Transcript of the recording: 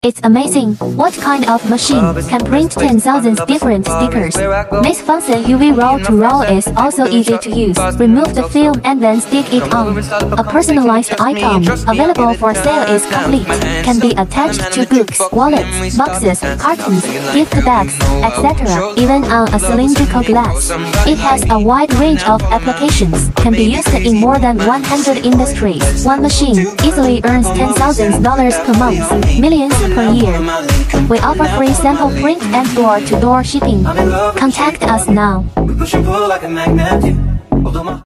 It's amazing. What kind of machine can print 10,000 different stickers? This Funsun UV roll-to-roll is also easy to use. Remove the film and then stick it on. A personalized item available for sale is complete. Can be attached to books, wallets, boxes, cartons, gift bags, etc. Even on a cylindrical glass. It has a wide range of applications. Can be used in more than 100 industries. One machine easily earns $10,000 per month, millions per year. We offer free sample print and door-to-door shipping. Contact us now.